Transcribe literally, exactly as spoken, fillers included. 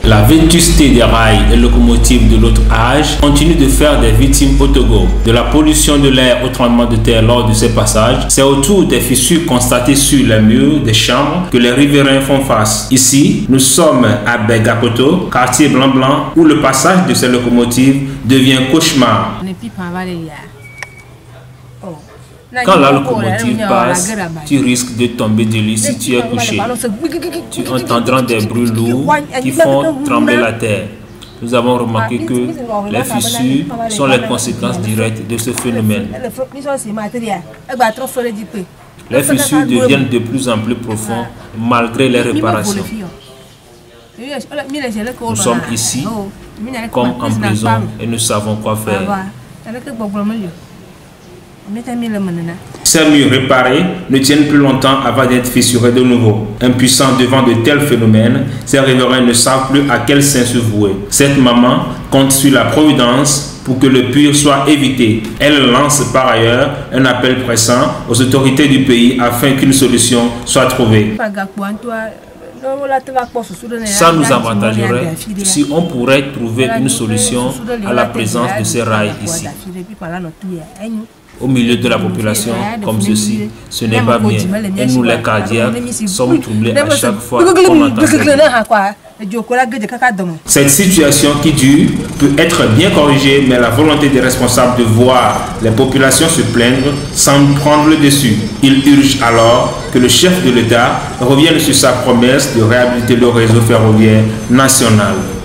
La vétusté des rails et locomotives de l'autre âge continue de faire des victimes au Togo. De la pollution de l'air au tremblement de terre lors de ces passages, c'est autour des fissures constatées sur les murs des chambres que les riverains font face. Ici, nous sommes à Begakoto, quartier blanc-blanc, où le passage de ces locomotives devient cauchemar. Quand la locomotive passe, tu risques de tomber de lit si tu es couché. Tu entendras des bruits lourds qui font trembler la terre. Nous avons remarqué que les fissures sont les conséquences directes de ce phénomène. Les fissures deviennent de plus en plus profondes malgré les réparations. Nous sommes ici comme en prison et nous savons quoi faire. Ces murs réparés ne tiennent plus longtemps avant d'être fissurés de nouveau. Impuissants devant de tels phénomènes, ces riverains ne savent plus à quel saint se vouer. Cette maman compte sur la providence pour que le pire soit évité. Elle lance par ailleurs un appel pressant aux autorités du pays afin qu'une solution soit trouvée. Ça nous avantagerait si on pourrait trouver une solution à la présence de ces rails ici. Au milieu de la population comme ceci, ce n'est pas bien. Et nous, les cardiaques, sommes troublés à chaque fois qu'on entend ça. Cette situation qui dure peut être bien corrigée, mais la volonté des responsables de voir les populations se plaindre semble prendre le dessus. Il urge alors que le chef de l'État revienne sur sa promesse de réhabiliter le réseau ferroviaire national.